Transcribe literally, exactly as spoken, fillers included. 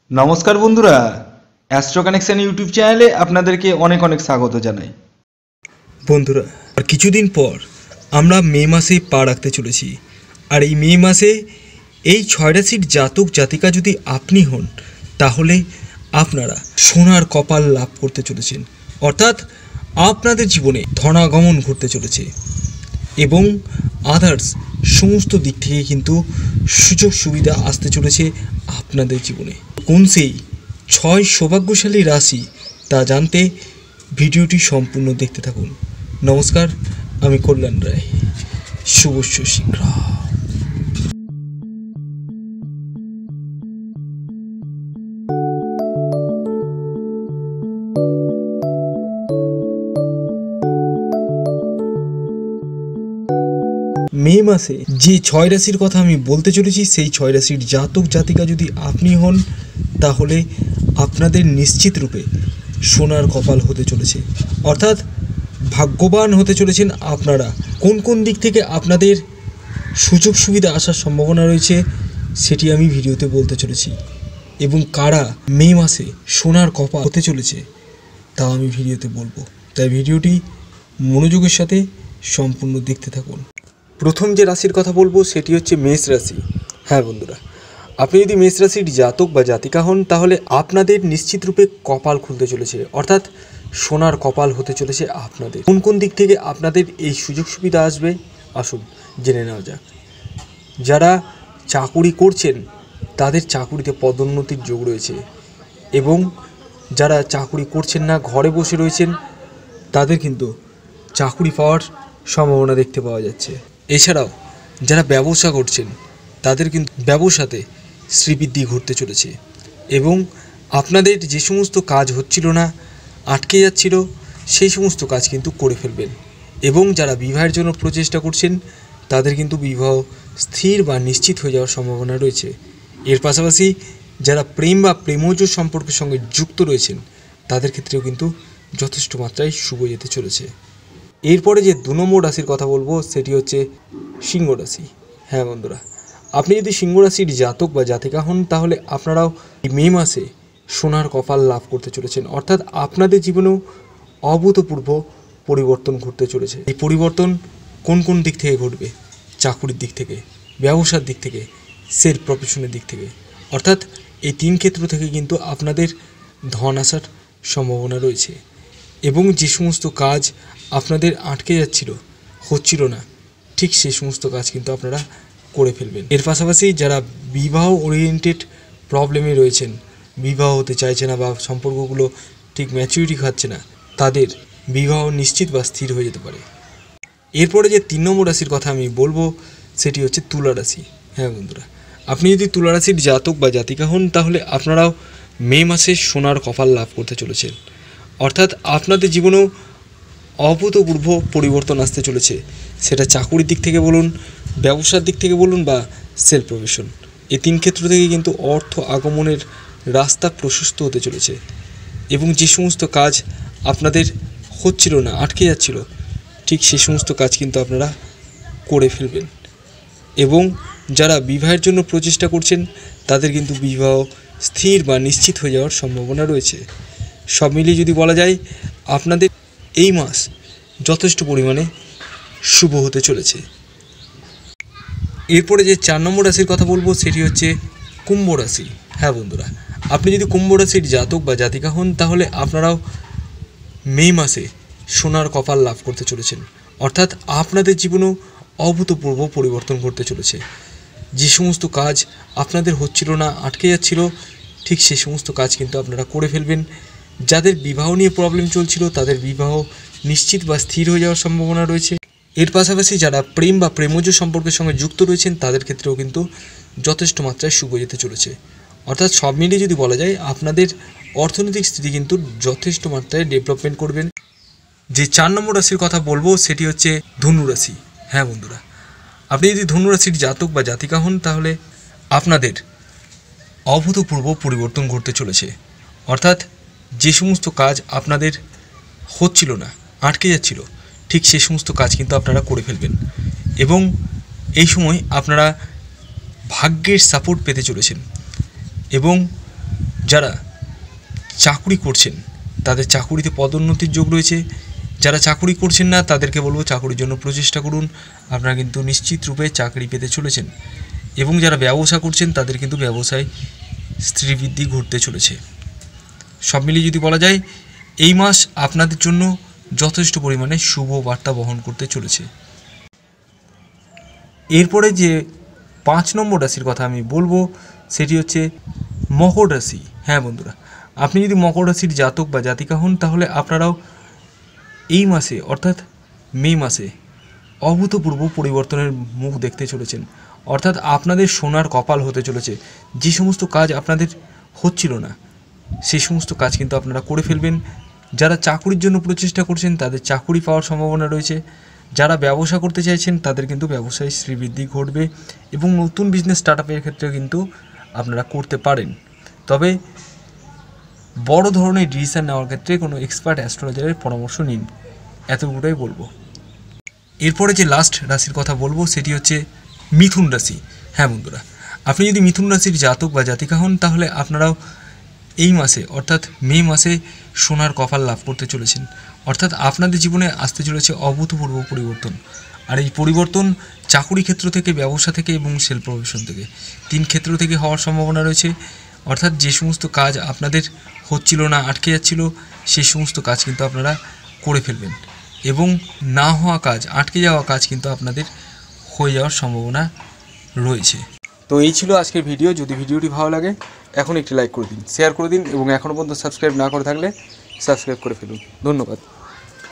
নমস্কার বন্ধুরা, astro connection YouTube চ্যানেলে আপনাদেরকে অনেক অনেক স্বাগত জানাই। বন্ধুরা, আর কিছুদিন পর আমরা মে মাসে পা রাখতে চলেছি। আর এই মে মাসে এই ছয় রাশির জাতক জাতিকা যদি আপনি হন, তাহলে আপনারা সোনার কপাল লাভ করতে চলেছেন। অর্থাৎ আপনাদের জীবনে ধনাগমন ঘটতে চলেছে এবং আদার্স সমস্ত দিক থেকে কিন্তু সুযোগ সুবিধা আসতে চলেছে আপনাদের জীবনে। কোন সেই ছয় সৌভাগ্যশালী রাশি তা জানতে ভিডিওটি সম্পূর্ণ দেখতে থাকুন। নমস্কার, আমি কল্যাণ রায়। শুভস্য শীঘ্র। মে মাসে যে ছয় রাশির কথা আমি বলতে চলেছি, সেই ছয় রাশির জাতক জাতিকা যদি আপনি হন, তাহলে আপনাদের নিশ্চিত রূপে সোনার কপাল হতে চলেছে। অর্থাৎ ভাগ্যবান হতে চলেছেন আপনারা। কোন কোন দিক থেকে আপনাদের সুযোগ সুবিধা আসার সম্ভাবনা রয়েছে সেটি আমি ভিডিওতে বলতে চলেছি, এবং কারা মে মাসে সোনার কপাল হতে চলেছে তা আমি ভিডিওতে বলবো। তাই ভিডিওটি মনোযোগের সাথে সম্পূর্ণ দেখতে থাকুন। প্রথম যে রাশির কথা বলবো সেটি হচ্ছে মেষ রাশি। হ্যাঁ বন্ধুরা, আপনি যদি মেষ রাশির জাতক বা জাতিকা হন, তাহলে আপনাদের নিশ্চিত রূপে কপাল খুলতে চলেছে। অর্থাৎ সোনার কপাল হতে চলেছে আপনাদের। কোন কোন দিক থেকে আপনাদের এই সুযোগ সুবিধা আসবে আসুন জেনে নেওয়া যাক। যারা চাকুরি করছেন তাদের চাকুরিতে পদোন্নতির যোগ রয়েছে, এবং যারা চাকুরি করছেন না, ঘরে বসে রয়েছেন, তাদের কিন্তু চাকুরি পাওয়ার সম্ভাবনা দেখতে পাওয়া যাচ্ছে। এছাড়াও যারা ব্যবসা করছেন তাদের কিন্তু ব্যবসাতে শ্রীবৃদ্ধি ঘটতে চলেছে, এবং আপনাদের যে সমস্ত কাজ হচ্ছিল না, আটকে যাচ্ছিল, সেই সমস্ত কাজ কিন্তু করে ফেলবেন। এবং যারা বিবাহের জন্য প্রচেষ্টা করছেন তাদের কিন্তু বিবাহ স্থির বা নিশ্চিত হয়ে যাওয়ার সম্ভাবনা রয়েছে। এর পাশাপাশি যারা প্রেম বা প্রেমজ সম্পর্কের সঙ্গে যুক্ত রয়েছেন তাদের ক্ষেত্রেও কিন্তু যথেষ্ট মাত্রায় শুভ যেতে চলেছে। এরপরে যে দু নম্বর রাশির কথা বলবো সেটি হচ্ছে সিংহ রাশি। হ্যাঁ বন্ধুরা, আপনি যদি সিংহ রাশির জাতক বা জাতিকা হন, তাহলে আপনারাও মে মাসে সোনার কপাল লাভ করতে চলেছেন। অর্থাৎ আপনাদের জীবনেও অভূতপূর্ব পরিবর্তন ঘটতে চলেছে। এই পরিবর্তন কোন কোন দিক থেকে ঘটবে? চাকুরির দিক থেকে, ব্যবসার দিক থেকে, সেলফ প্রফেশনের দিক থেকে। অর্থাৎ এই তিন ক্ষেত্র থেকে কিন্তু আপনাদের ধন আসার সম্ভাবনা রয়েছে, এবং যে সমস্ত কাজ আপনাদের আটকে যাচ্ছিল, হচ্ছিল না, ঠিক সেই সমস্ত কাজ কিন্তু আপনারা করে ফেলবেন। এর পাশাপাশি যারা বিবাহ ওরিয়েন্টেড প্রবলেমে রয়েছেন, বিবাহ হতে চাইছে না বা সম্পর্কগুলো ঠিক ম্যাচুরিটি খাচ্ছে না, তাদের বিবাহ নিশ্চিত বা স্থির হয়ে যেতে পারে। এরপরে যে তিন নম্বর রাশির কথা আমি বলবো সেটি হচ্ছে তুলা রাশি। হ্যাঁ বন্ধুরা, আপনি যদি তুলা রাশির জাতক বা জাতিকা হন, তাহলে আপনারাও মে মাসে সোনার কপাল লাভ করতে চলেছেন। অর্থাৎ আপনাদের জীবনেও অভূতপূর্ব পরিবর্তন আসতে চলেছে। সেটা চাকুরির দিক থেকে বলুন, ব্যবসার দিক থেকে বলুন, বা সেলফ প্রফেশন। এই তিন ক্ষেত্র থেকে কিন্তু অর্থ আগমনের রাস্তা প্রশস্ত হতে চলেছে, এবং যে সমস্ত কাজ আপনাদের হচ্ছিল না, আটকে যাচ্ছিল, ঠিক সেই সমস্ত কাজ কিন্তু আপনারা করে ফেলবেন। এবং যারা বিবাহের জন্য প্রচেষ্টা করছেন তাদের কিন্তু বিবাহ স্থির বা নিশ্চিত হয়ে যাওয়ার সম্ভাবনা রয়েছে। সব মিলিয়ে যদি বলা যায়, আপনাদের এই মাস যথেষ্ট পরিমাণে শুভ হতে চলেছে। এরপরে যে চার নম্বর রাশির কথা বলবো সেটি হচ্ছে কুম্ভ রাশি। হ্যাঁ বন্ধুরা, আপনি যদি কুম্ভ রাশির জাতক বা জাতিকা হন, তাহলে আপনারাও মে মাসে সোনার কপাল লাভ করতে চলেছেন। অর্থাৎ আপনাদের জীবনেও অভূতপূর্ব পরিবর্তন ঘটতে চলেছে। যে সমস্ত কাজ আপনাদের হচ্ছিল না, আটকে যাচ্ছিল, ঠিক সেই সমস্ত কাজ কিন্তু আপনারা করে ফেলবেন। যাদের বিবাহ নিয়ে প্রবলেম চলছিল তাদের বিবাহ নিশ্চিত বা স্থির হয়ে যাওয়ার সম্ভাবনা রয়েছে। এর পাশাপাশি যারা প্রেম বা প্রেমজ সম্পর্কের সঙ্গে যুক্ত রয়েছেন তাদের ক্ষেত্রেও কিন্তু যথেষ্ট মাত্রায় শুভ যেতে চলেছে। অর্থাৎ সব মিলিয়ে যদি বলা যায়, আপনাদের অর্থনৈতিক স্থিতি কিন্তু যথেষ্ট মাত্রায় ডেভেলপমেন্ট করবেন। যে চার নম্বর রাশির কথা বলবো সেটি হচ্ছে ধনু রাশি। হ্যাঁ বন্ধুরা, আপনি যদি ধনু রাশির জাতক বা জাতিকা হন, তাহলে আপনাদের অভূতপূর্ব পরিবর্তন ঘটতে চলেছে। অর্থাৎ যে সমস্ত কাজ আপনাদের হচ্ছিল না, আটকে যাচ্ছিল, ঠিক সেই সমস্ত কাজ কিন্তু আপনারা করে ফেলবেন, এবং এই সময় আপনারা ভাগ্যের সাপোর্ট পেতে চলেছেন। এবং যারা চাকুরি করছেন তাদের চাকুরিতে পদোন্নতির যোগ রয়েছে। যারা চাকুরি করছেন না তাদেরকে বলবো চাকুরির জন্য প্রচেষ্টা করুন, আপনারা কিন্তু নিশ্চিত রূপে চাকরি পেতে চলেছেন। এবং যারা ব্যবসা করছেন তাদের কিন্তু ব্যবসায় শ্রীবৃদ্ধি ঘটতে চলেছে। সব মিলিয়ে যদি বলা যায় এই মাস আপনাদের জন্য যথেষ্ট পরিমাণে শুভ বার্তা বহন করতে চলেছে। এরপরে যে পাঁচ নম্বর রাশির কথা আমি বলবো সেটি হচ্ছে মকর রাশি। হ্যাঁ বন্ধুরা, আপনি যদি মকর রাশির জাতক বা জাতিকা হন তাহলে আপনারাও এই মাসে অর্থাৎ মে মাসে অভূতপূর্ব পরিবর্তনের মুখ দেখতে চলেছেন। অর্থাৎ আপনাদের সোনার কপাল হতে চলেছে। যে সমস্ত কাজ আপনাদের হচ্ছিল না সেই সমস্ত কাজ কিন্তু আপনারা করে ফেলবেন। যারা চাকুরির জন্য প্রচেষ্টা করছেন তাদের চাকুরি পাওয়ার সম্ভাবনা রয়েছে। যারা ব্যবসা করতে চাইছেন তাদের কিন্তু ব্যবসায় শ্রীবৃদ্ধি ঘটবে এবং নতুন বিজনেস স্টার্ট আপের ক্ষেত্রে কিন্তু আপনারা করতে পারেন। তবে বড় ধরনের ডিসিশন নেওয়ার ক্ষেত্রে কোনো এক্সপার্ট অ্যাস্ট্রোলজারের পরামর্শ নিন, এতটুকুটাই বলবো। এরপরে যে লাস্ট রাশির কথা বলবো সেটি হচ্ছে মিথুন রাশি। হ্যাঁ বন্ধুরা, আপনি যদি মিথুন রাশির জাতক বা জাতিকা হন তাহলে আপনারাও এই মাসে অর্থাৎ মে মাসে সোনার কপাল লাভ করতে চলেছেন। অর্থাৎ আপনাদের জীবনে আসতে চলেছে অভূতপূর্ব পরিবর্তন। আর এই পরিবর্তন চাকুরি ক্ষেত্র থেকে, ব্যবসা থেকে এবং সেল প্রফেশন থেকে, তিন ক্ষেত্র থেকে হওয়ার সম্ভাবনা রয়েছে। অর্থাৎ যে সমস্ত কাজ আপনাদের হচ্ছিল না, আটকে যাচ্ছিল, সেই সমস্ত কাজ কিন্তু আপনারা করে ফেলবেন এবং না হওয়া কাজ, আটকে যাওয়া কাজ কিন্তু আপনাদের হয়ে যাওয়ার সম্ভাবনা রয়েছে। তো এই ছিল আজকের ভিডিও। যদি ভিডিওটি ভালো লাগে এখন একটি লাইক করে দিন, শেয়ার করে দিন এবং এখনও পর্যন্ত সাবস্ক্রাইব না করে থাকলে সাবস্ক্রাইব করে ফেলুন। ধন্যবাদ।